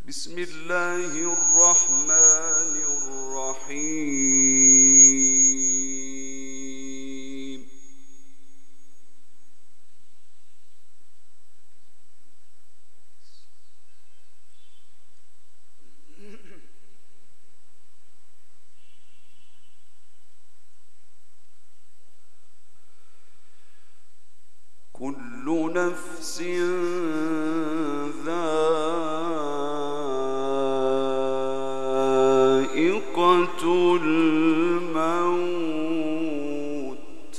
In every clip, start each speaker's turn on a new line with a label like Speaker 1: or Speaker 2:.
Speaker 1: بسم الله الرحمن الرحيم. كل نفس ذائقة الموت.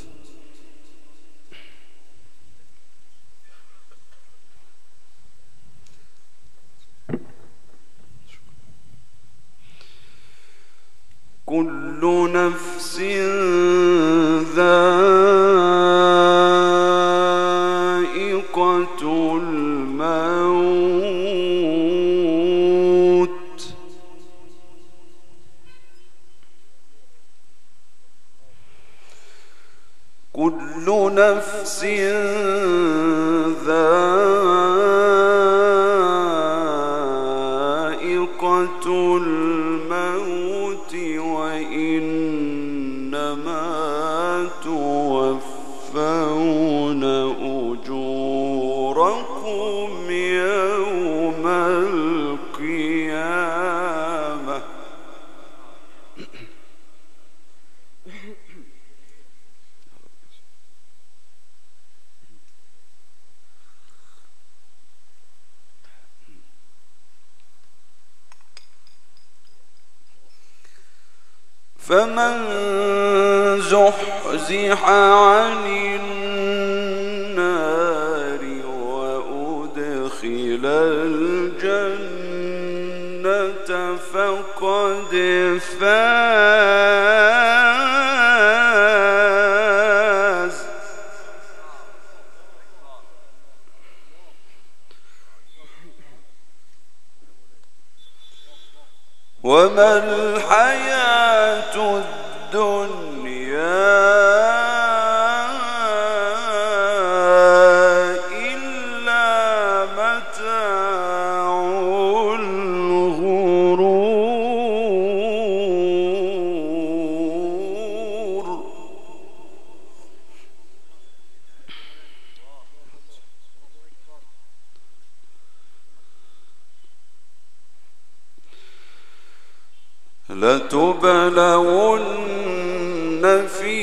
Speaker 1: كل نفس ذائقة الموت. كل نفس ذائقة الموت وإنما توفون أجوركم يوم القيامة. فمن زحزح عن النار وأدخل الجنة فقد فاز. وما الحياة الدنيا إلا متاع الغرور. لتبلون في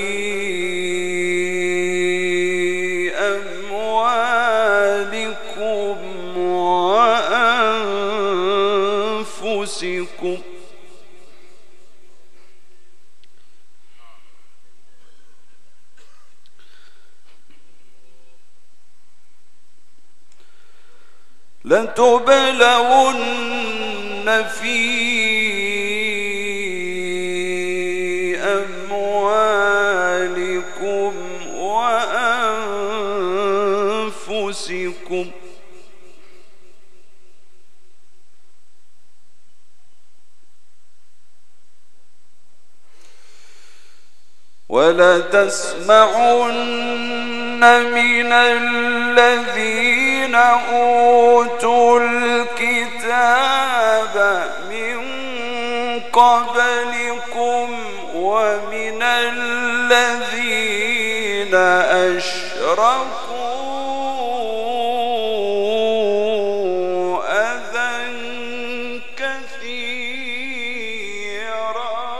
Speaker 1: أموالكم وأنفسكم. لتبلون في أموالكم وأنفسكم. ولتسمعن من الذين أوتوا الكتاب من قبلكم ومن الذين أشركوا أذى كثيرا.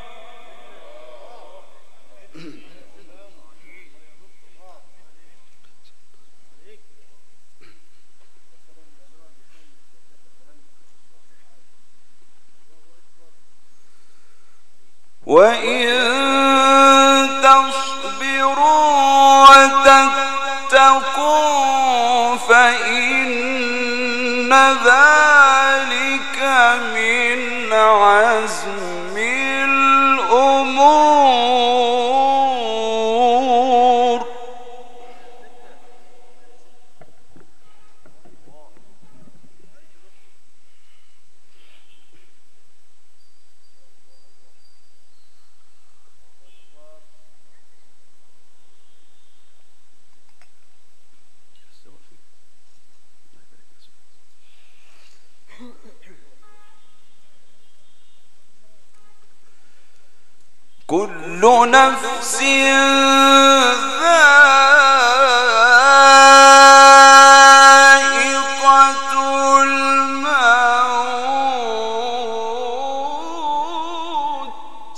Speaker 1: وإن تصبروا وتتقوا فإن ذلك من عزم الأمور. كل نفس ذائقة الموت.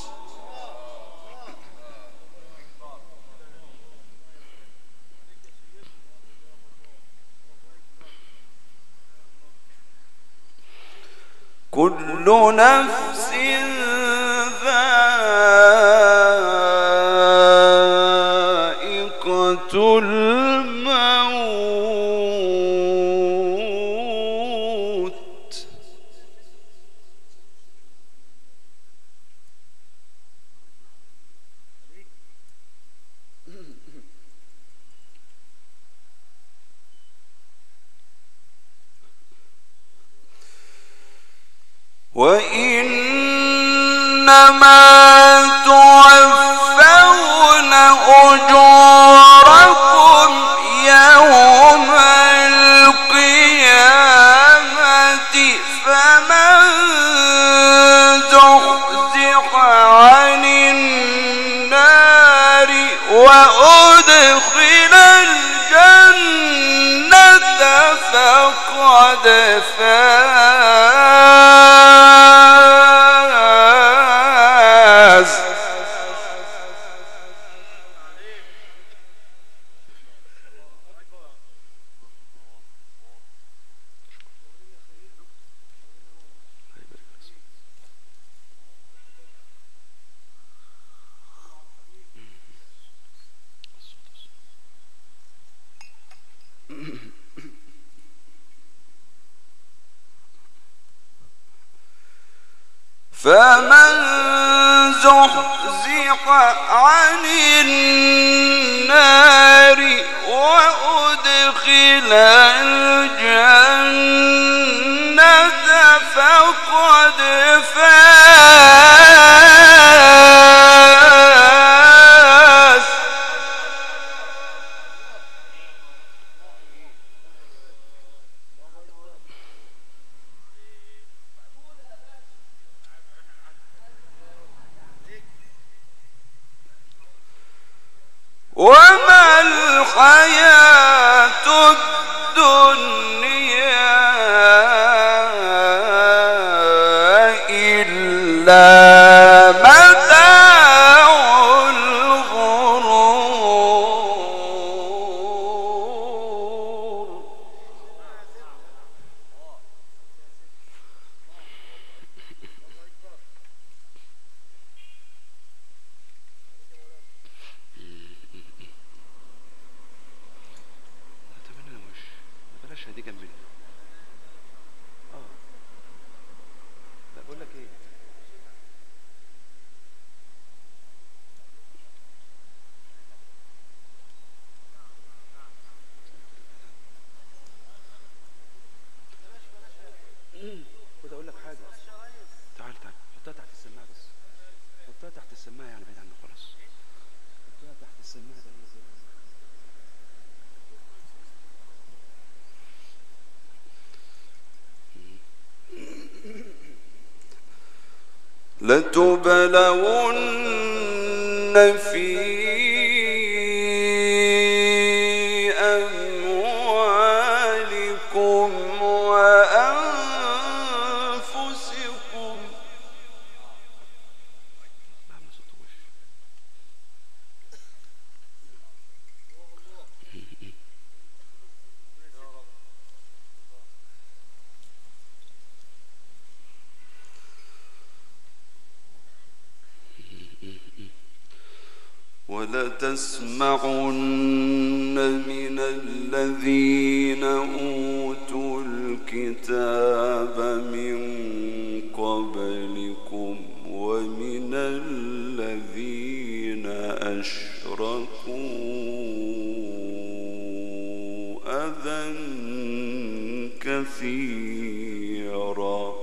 Speaker 1: كل نفس ذائقة الموت. وإنما توفون أجوركم يوم القيامة فمن زحزح عن النار وأدخل الجنة فقد فاز. فمن زحزح عن النار وأدخل الجنة فقد فاز. وما الحياة الدنيا إلا متاع الغرور. بلاش دي جنبنا. لا بقول لك ايه، خد اقول لك حاجه. تعال حطها تحت السماعه بس، حطها تحت السماعه يعني بعيد عنك خلاص. حطها تحت السماعه ده. لتبلون في أموالكم وأنفسكم. ولتسمعن من الذين أوتوا الكتاب من قبلكم ومن الذين أشركوا أذى كثيرا.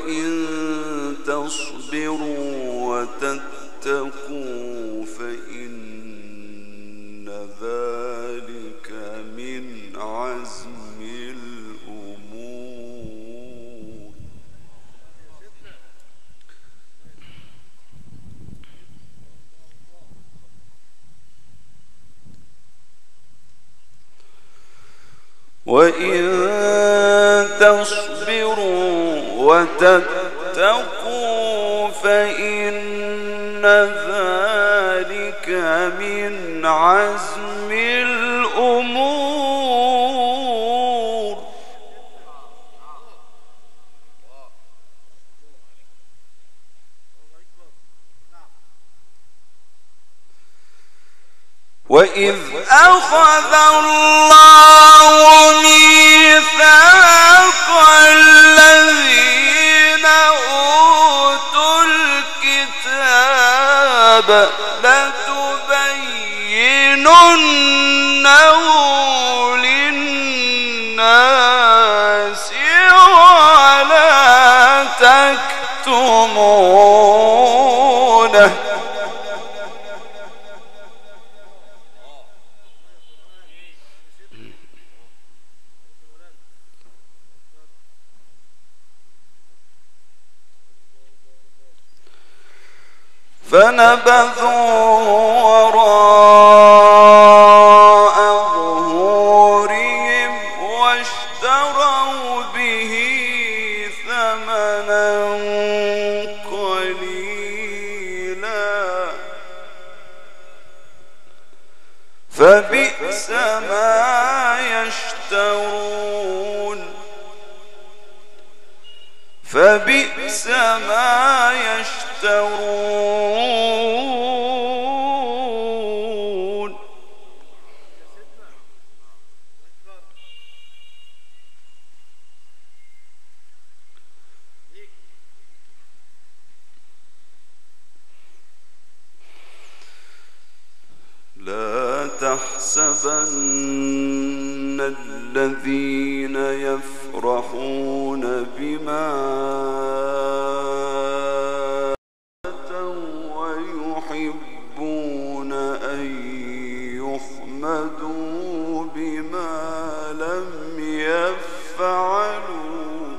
Speaker 1: وإن تصبروا وتتقوا فإن ذلك من عزم الأمور. وإن تصبروا وتتقوا فإن ذلك من عزم الأمور. وإذ أخذ الله ميثاق الذين أوتوا الكتاب لتبيننه للناس ولا تكتمونه. فنبذوه وراء ظهورهم واشتروا به ثمنا قليلا فبئس ما يشترون. فبئس ما يشترون. لا تحسبن الذين يفرحون بما أتوا ويحبون أن يحمدوا بما لم يفعلوا.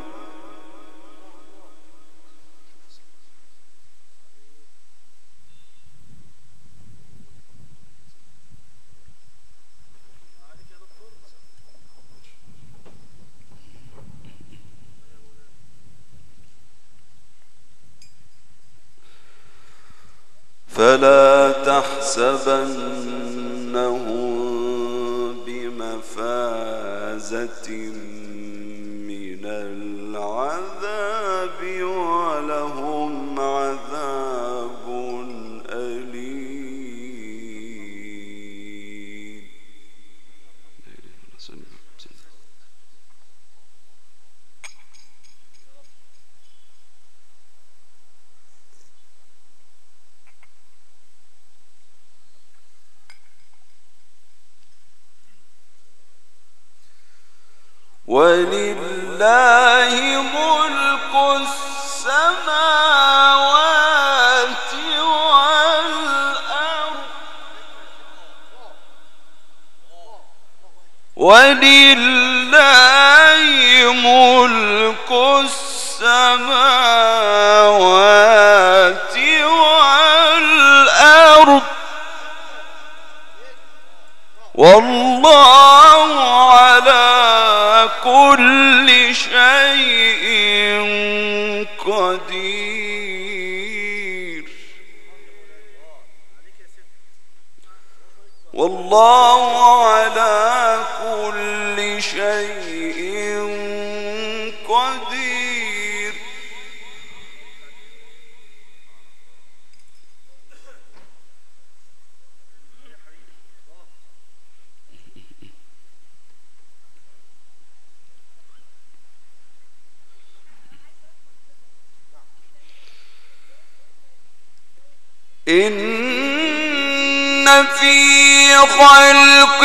Speaker 1: فلا تحسبنهم بمفازة من العذاب ولهم عذاب أليم. ولله ملك السماوات والأرض. ولله ملك السماوات والأرض والله على كل شيء قدير. والله على كل شيء قدير. إن في خلق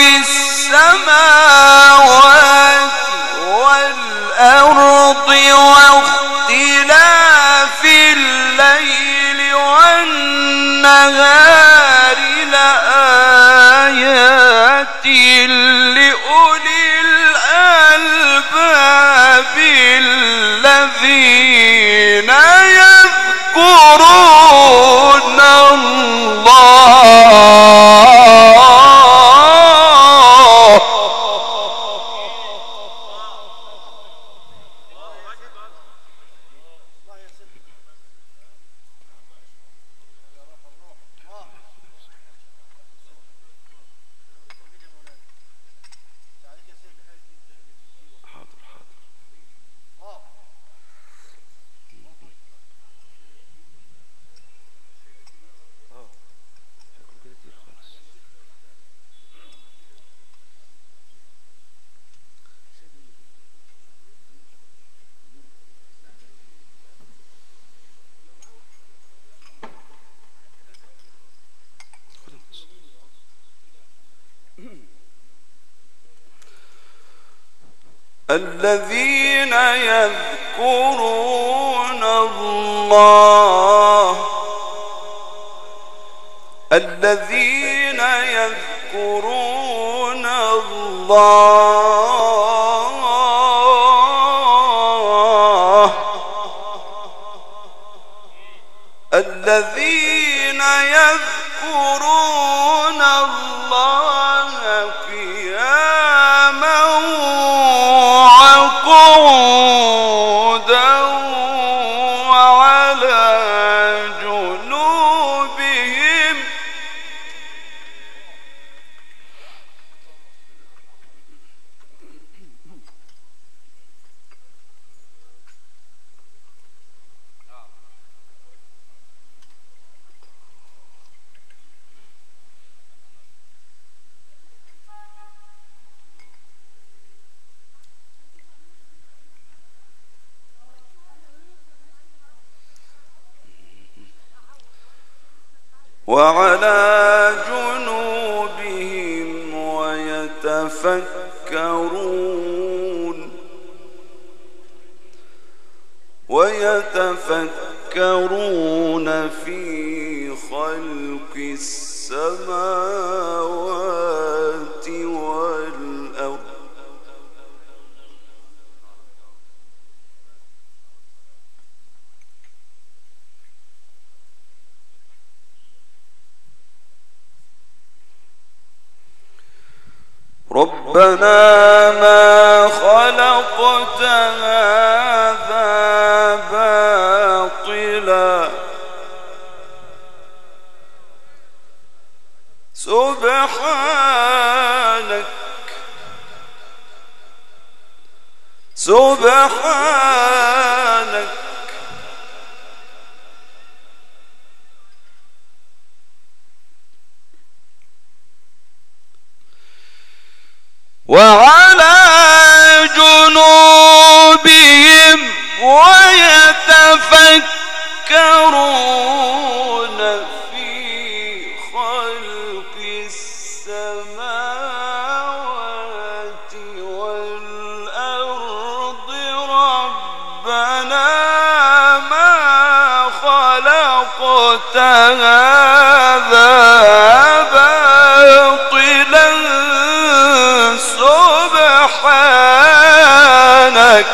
Speaker 1: السماوات والأرض واختلاف الليل والنهار لآيات لأولي الألباب الذين يذكرون الذين يذكرون الله الذين يذكرون الله الذين يذكرون الله قياما وقعودا وعلى جنوبهم ويتفكرون في خلق السماوات والأرض ربنا ما خلقت هذا باطلا سبحانك وعلى جنوبهم ويتفكرون في خلق السماوات والأرض ربنا ما خلقت هذا باطلا سبحانك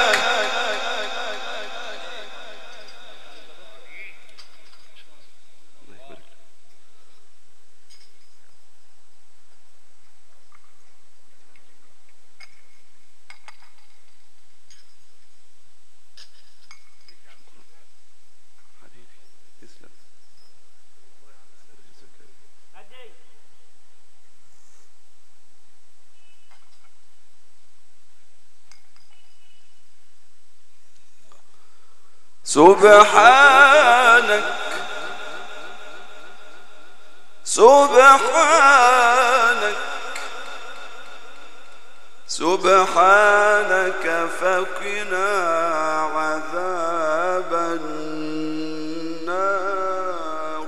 Speaker 1: سبحانك سبحانك سبحانك فقنا عذاب النار.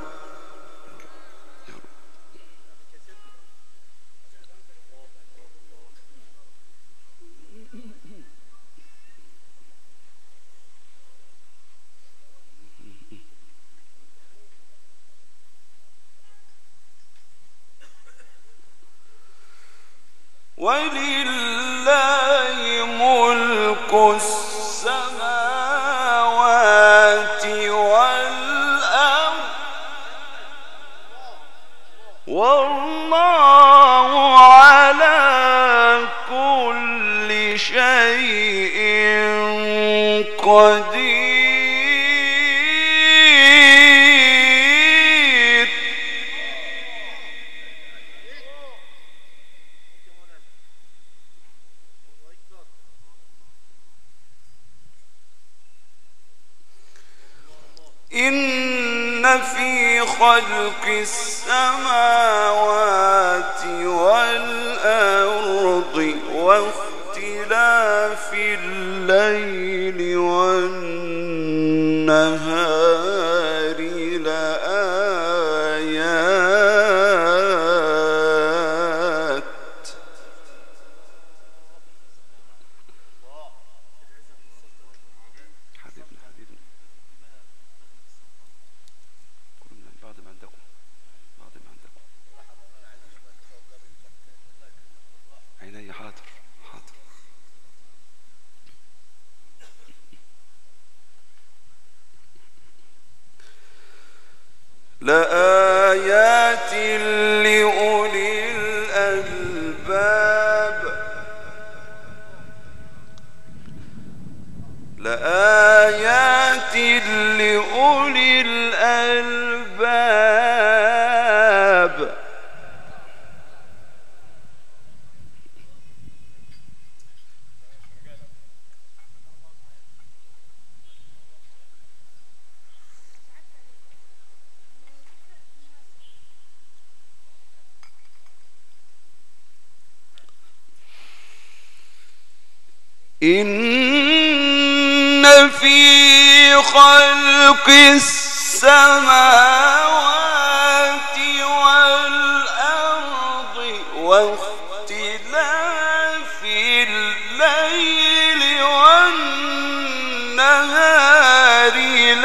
Speaker 1: ولله ملك السماوات والأرض والله على كل شيء قدير. إن في خلق السماوات والأرض واختلاف الليل والنهار لآيات حبيبنا كلنا بعد ما عندكم عيني حاضر لآيات لأولي الألباب لآيات لأولي الألباب. إن في خلق السماوات والأرض واختلاف الليل والنهار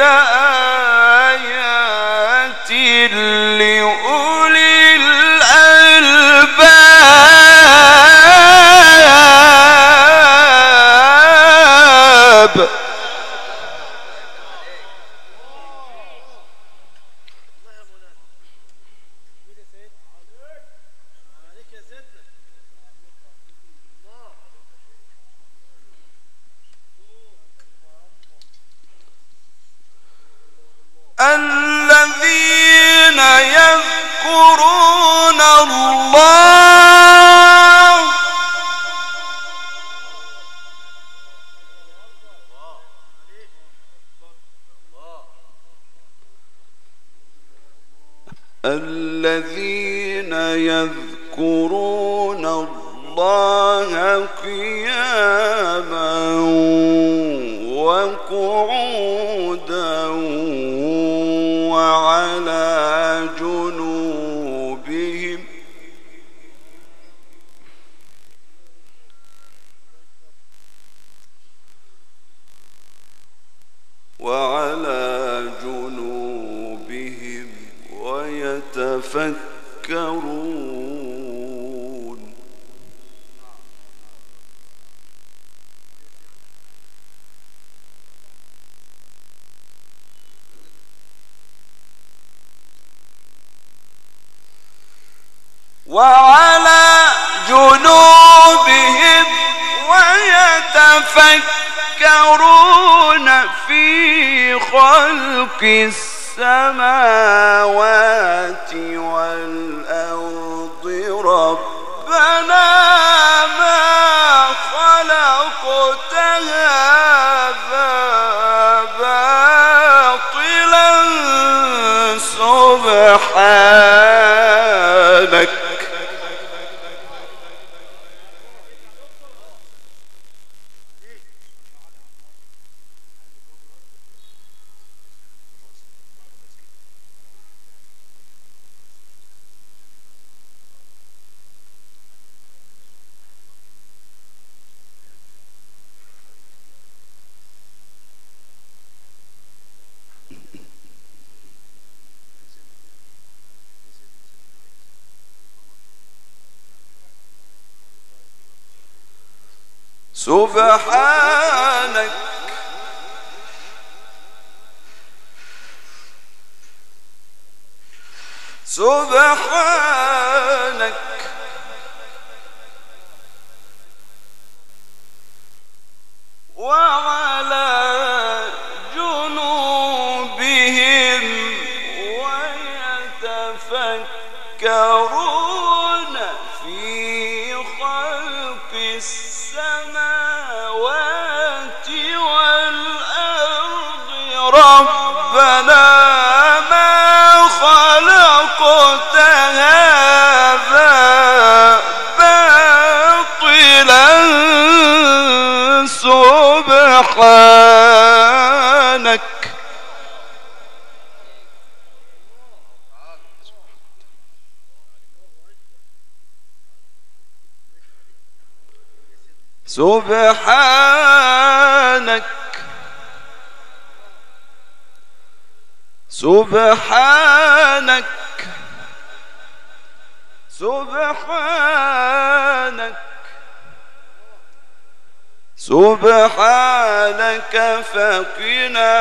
Speaker 1: لآيات لأولي الألباب. الذين يذكرون الله قياما وقعودا وعلى جنوبهم ويتفكرون. وعلى جنوبهم ويتفكرون في خلق السماوات والأرض ربنا ما خلقت هذا باطلا سبحانك
Speaker 2: سبحانك سبحانك وعلى جنوبهم ويتفكرون في خلق السماوات والأرض ربنا ما خلقت هذا باطلا سبحانك سبحانك سبحانك سبحانك سبحانك فقنا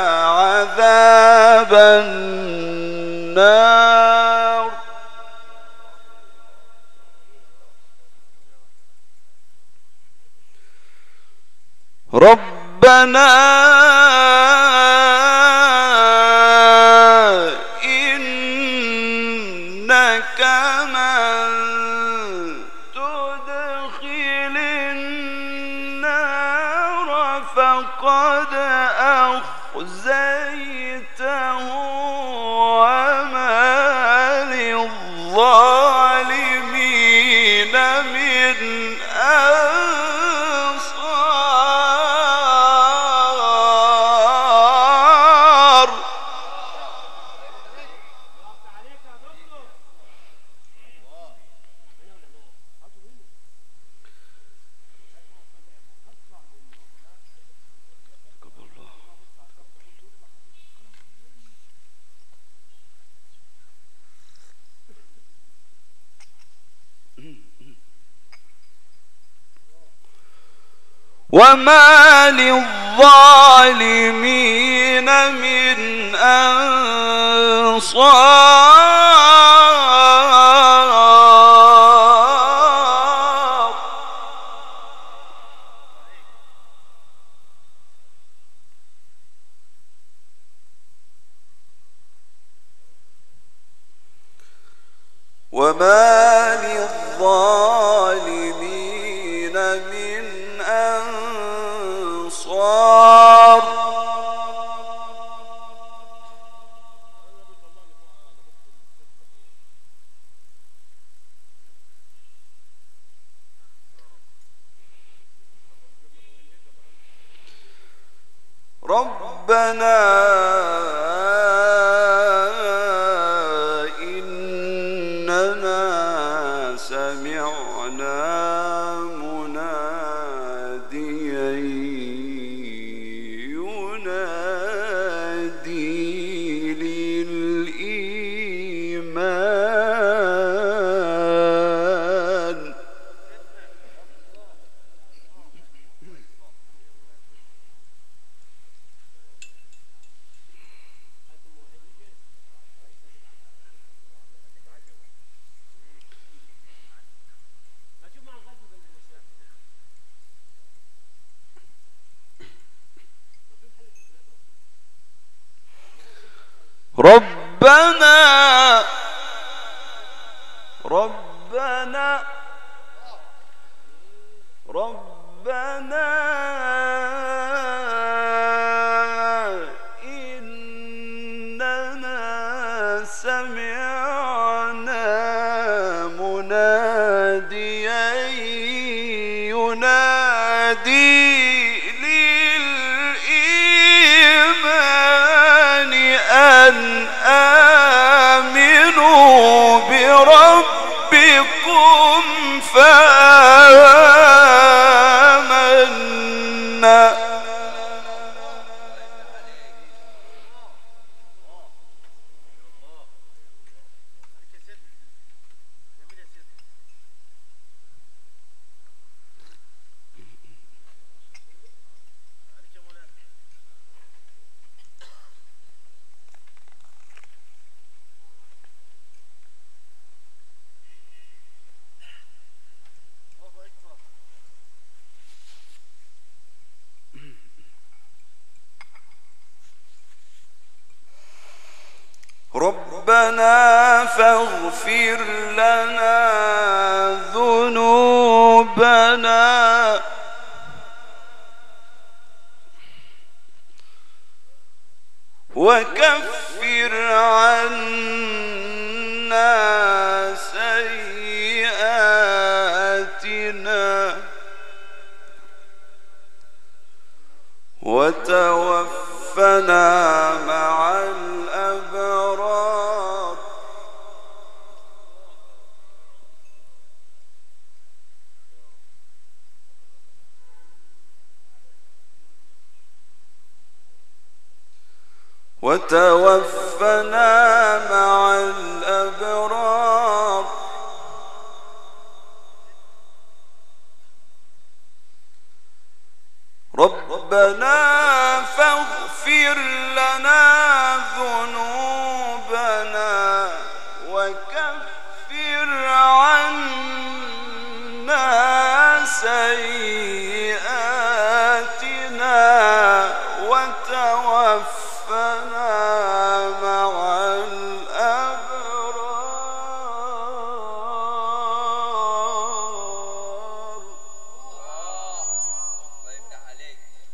Speaker 2: عذاب النار ربنا إنك من تدخل النار فقد أخزيته وما للظالمين من وما للظالمين من أنصار وما للظالمين من أنصار ربنا إننا سمعنا مناديا ينادي للإيمان ربنا ربنا ربنا إننا سمعنا مناديا ينادي للإيمان أن آمنوا بربكم فآمنا ربنا فاغفر لنا ذنوبنا وكفر عنا سيئاتنا وتوفنا مع الأبرار وتوفنا مع الأبرار ربنا فاغفر لنا ذنوبنا وكفر عنا سيئاتنا وتوفنا مع الأبرار.
Speaker 3: الله يفتح عليك.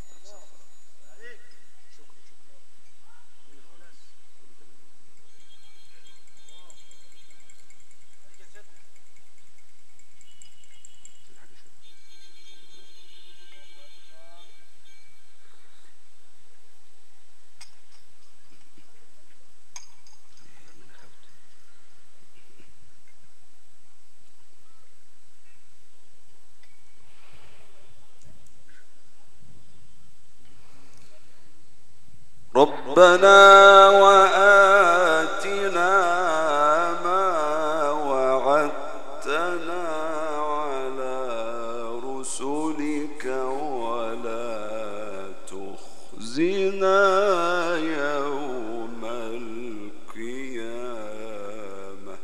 Speaker 2: ربنا وآتنا ما وعدتنا على رسلك ولا تخزنا يوم القيامة.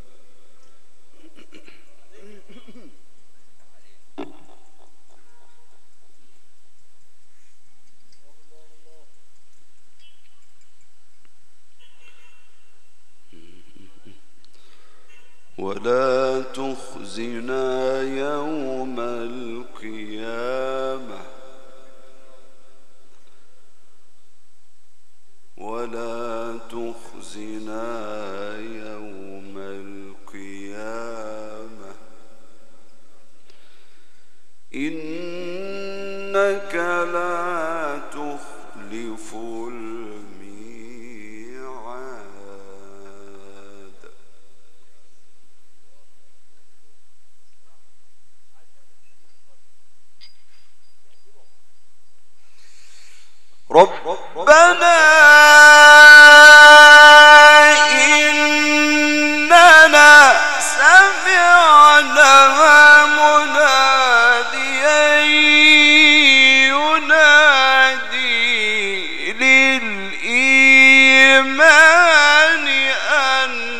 Speaker 2: ولا تخزنا يوم القيامة ولا تخزنا يوم القيامة إنك لا تخلف الميعاد. ربنا إننا سمعنا مناديا ينادي للإيمان أن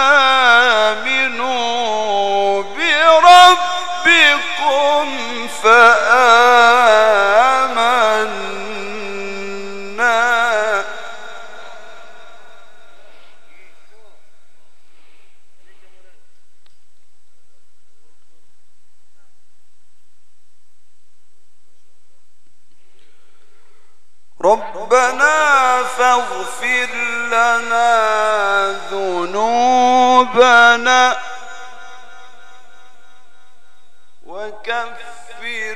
Speaker 2: آمنوا بربكم فآمنا. ربنا فاغفر لنا ذنوبنا وكفر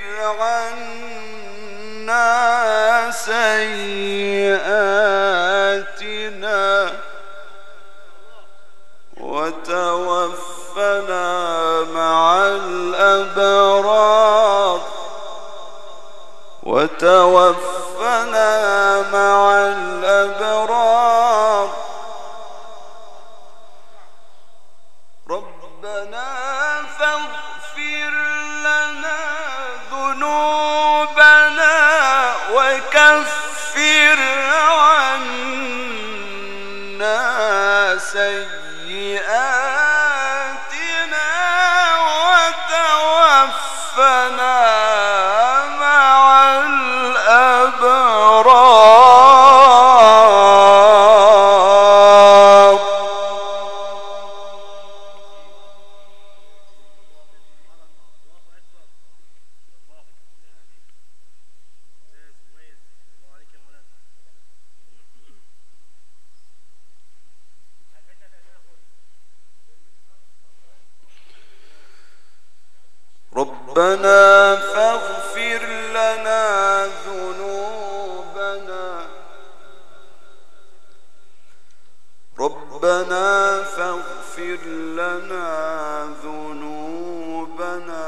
Speaker 2: عنا سيئاتنا وتوفنا مع الأبرار وتوفنا مع الأبرار. ربنا فاغفر لنا ذنوبنا وكفر عنا سيئاتنا وتوفنا مع الأبرار. ربنا فاغفر لنا ذنوبنا ربنا فاغفر لنا ذنوبنا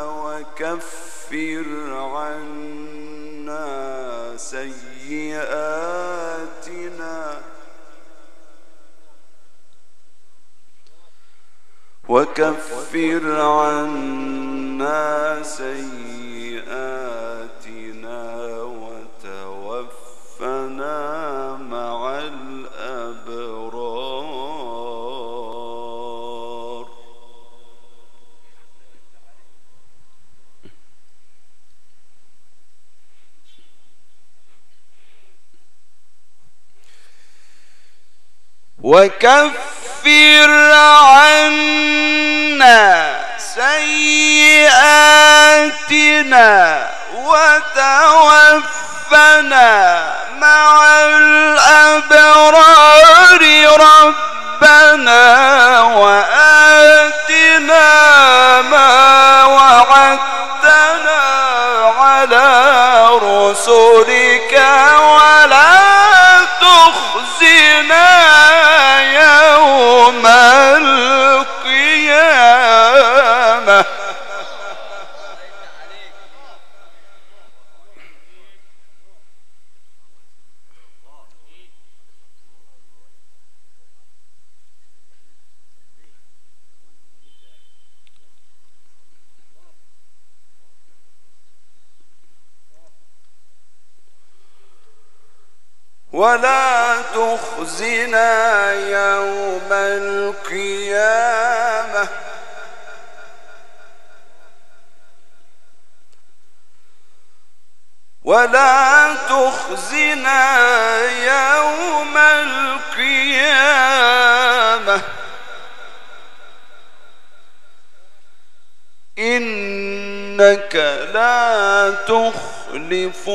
Speaker 2: وكفر عنا سيئاتنا وتوفنا مع الأبرار. وكفر عنا سيئاتنا وتوفنا مع الأبرار. ربنا وآتنا ما وعدتنا على رسلك ولا تخزنا يوم القيامة. ولا تخزنا يوم القيامة. ولا تخزنا يوم القيامة إنك لا تخلف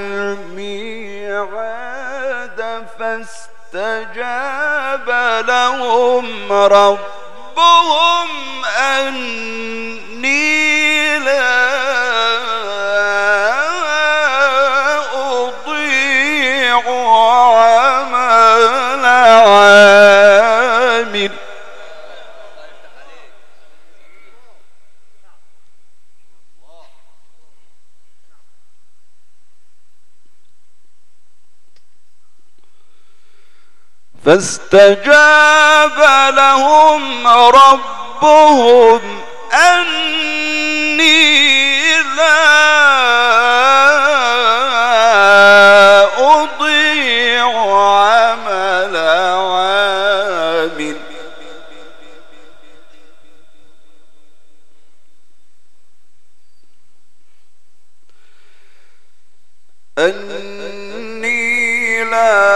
Speaker 2: الميعاد. فاستجاب لهم ربهم أني لا أضيع عمل عامل. فاستجاب لهم ربهم أني لا أضيع عمل عامل. أني لا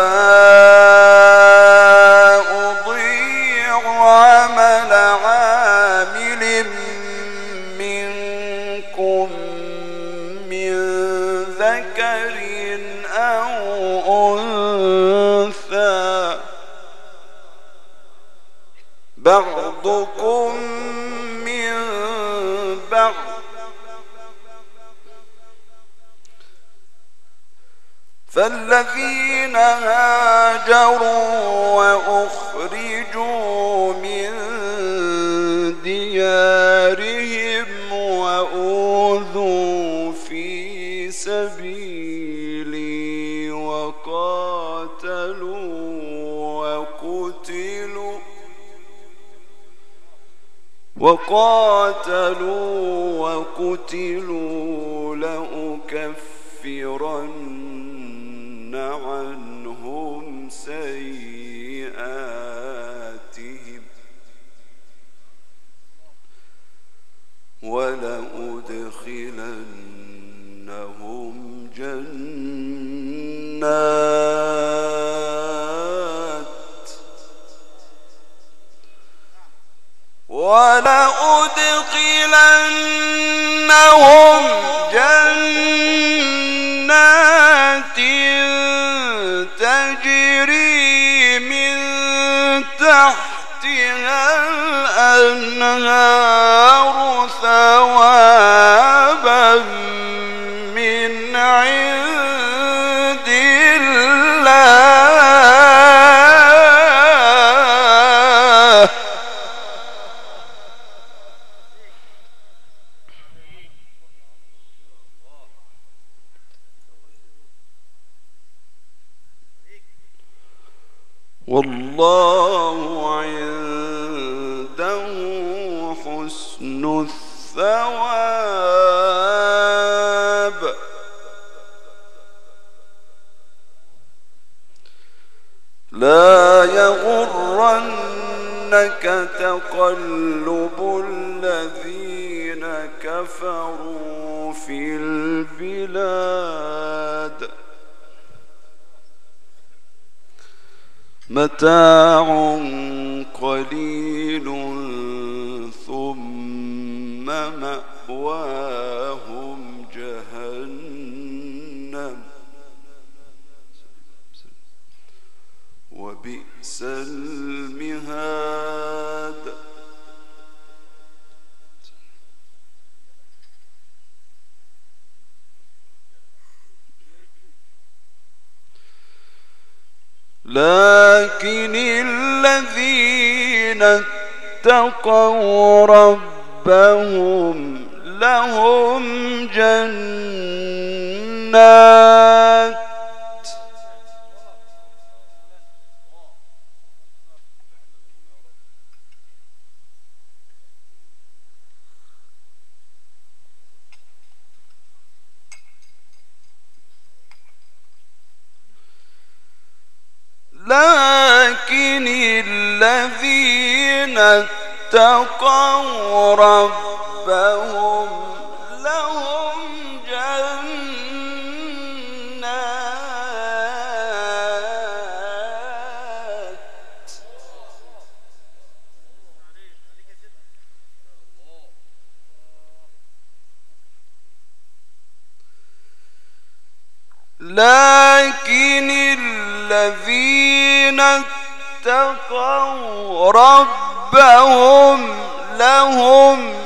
Speaker 2: بعضكم من بعض فالذين هاجروا وأخرجوا من ديارهم وأوذوا في سبيلي وقاتلوا وقتلوا لأكفرن عنهم سيئاتهم ولأدخلنهم جنات تجري من تحتها الأنهار ثواب من عند الله والله عنده حسن الثواب لا يغرنك تقلب الذين كفروا في البلاد متاع قليل ثم مأواهم جهنم وبئس المهاد لكن الذين اتقوا ربهم لهم جنات لكن الذين اتقوا ربهم لهم جنات لكن الذين اتقوا ربهم لهم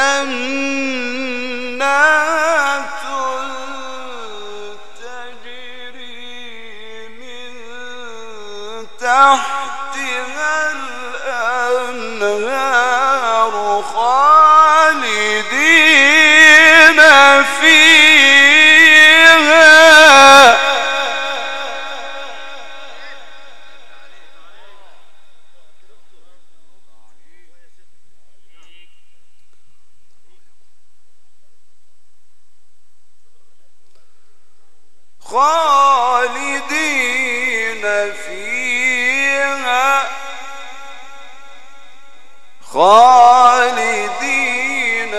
Speaker 2: جنات تجري من تحتها الأنهار خالدين فيها خالدين فيها خالدين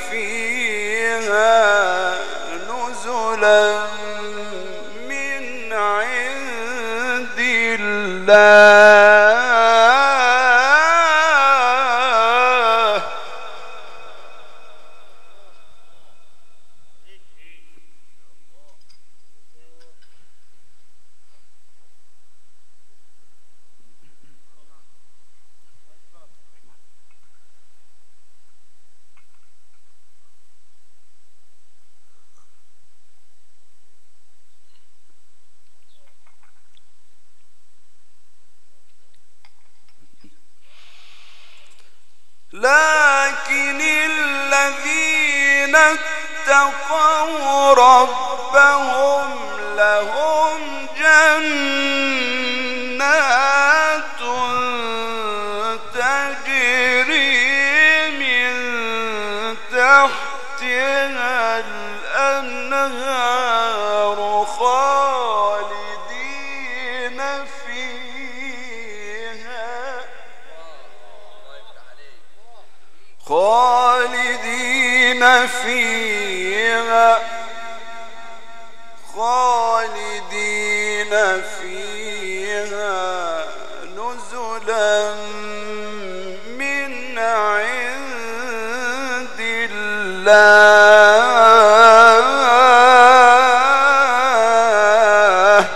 Speaker 2: فيها نزلا من عند الله لكن الذين اتقوا ربهم لهم جنات تجري من تحتها الأنهار خالدين فيها خالدين فيها خالدين فيها نزلا من عند الله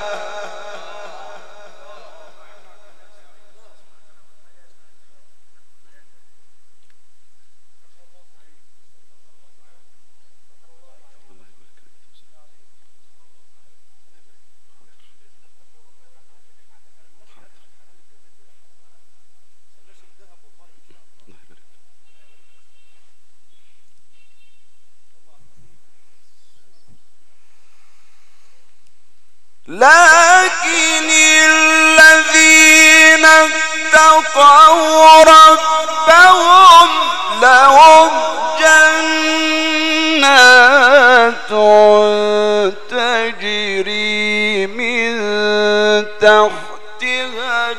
Speaker 2: لكن الذين اتقوا ربهم لهم جنات تجري من تحتها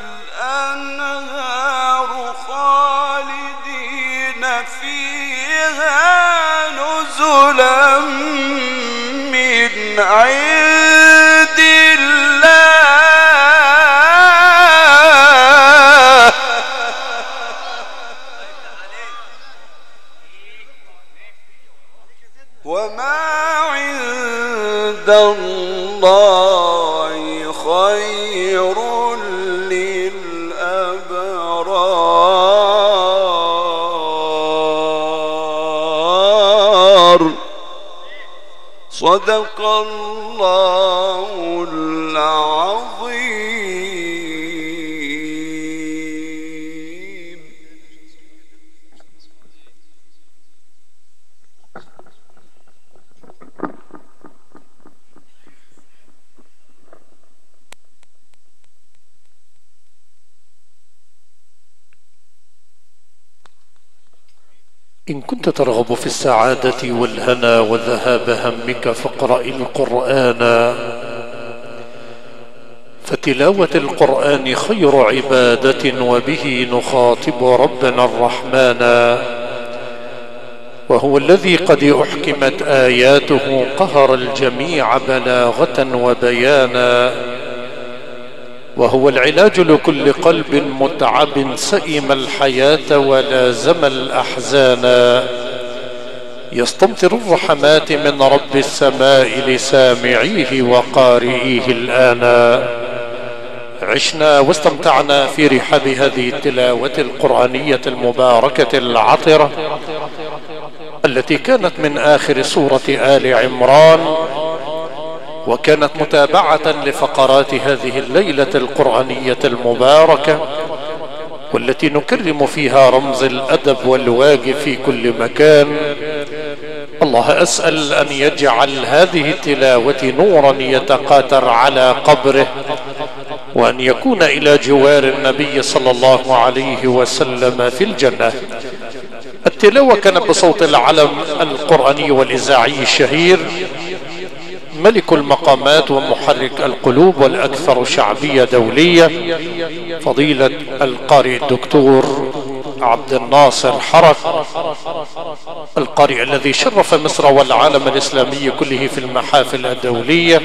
Speaker 2: الأنهار خالدين فيها نزلا من عند الله. وما عند الله خير للأبرار. صدق الله العظيم.
Speaker 3: إن كنت ترغب في السعادة والهنا وذهاب همك فاقرأ القرآن، فتلاوة القرآن خير عبادة، وبه نخاطب ربنا الرحمن، وهو الذي قد أحكمت آياته قهر الجميع بلاغة وبيانا، وهو العلاج لكل قلب متعب سئم الحياة ولازم الأحزان، يستمطر الرحمات من رب السماء لسامعيه وقارئيه الآن. عشنا واستمتعنا في رحاب هذه التلاوة القرآنية المباركة العطرة التي كانت من آخر سورة آل عمران، وكانت متابعة لفقرات هذه الليلة القرآنية المباركة، والتي نكرم فيها رمز الأدب والواجب في كل مكان. الله أسأل أن يجعل هذه التلاوة نورا يتقاتر على قبره، وأن يكون إلى جوار النبي صلى الله عليه وسلم في الجنة. التلاوة كانت بصوت العلم القرآني والإذاعي الشهير، ملك المقامات ومحرك القلوب والأكثر شعبية دولية، فضيلة القارئ الدكتور عبد الناصر حرك، القارئ الذي شرف مصر والعالم الإسلامي كله في المحافل الدولية،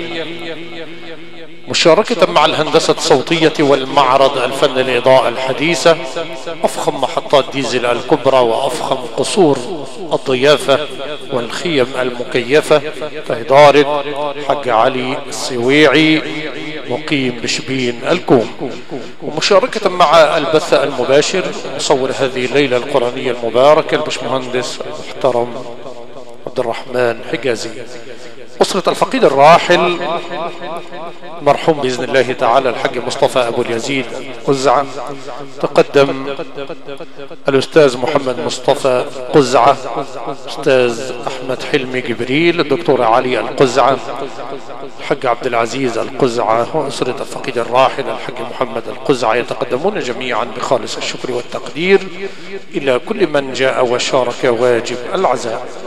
Speaker 3: مشاركة مع الهندسة الصوتية والمعرض الفن الإضاءة الحديثة، أفخم محطات ديزل الكبرى وأفخم قصور الضيافة والخيم المكيفة كإدارة حج علي السويعي مقيم بشبين الكوم، ومشاركة مع البث المباشر مصور هذه الليلة القرآنية المباركة البشمهندس المحترم عبد الرحمن حجازي. أسرة الفقيد الراحل مرحوم بإذن الله تعالى الحاج مصطفى أبو اليزيد قزعة، تقدم الأستاذ محمد مصطفى قزعة، أستاذ أحمد حلمي جبريل، الدكتور علي القزعة، الحاج عبد العزيز القزعة، وأسرة الفقيد الراحل الحاج محمد القزعة، يتقدمون جميعا بخالص الشكر والتقدير إلى كل من جاء وشارك واجب العزاء.